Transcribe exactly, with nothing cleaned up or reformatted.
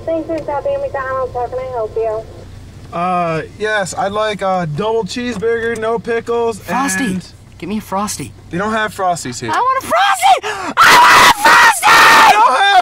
Thanks for stopping at McDonald's. How can I help you? Uh, yes, I'd like a double cheeseburger, no pickles, Frosty! and... Give me a Frosty. They don't have Frosties here. I want a Frosty! I want a Frosty! They don't have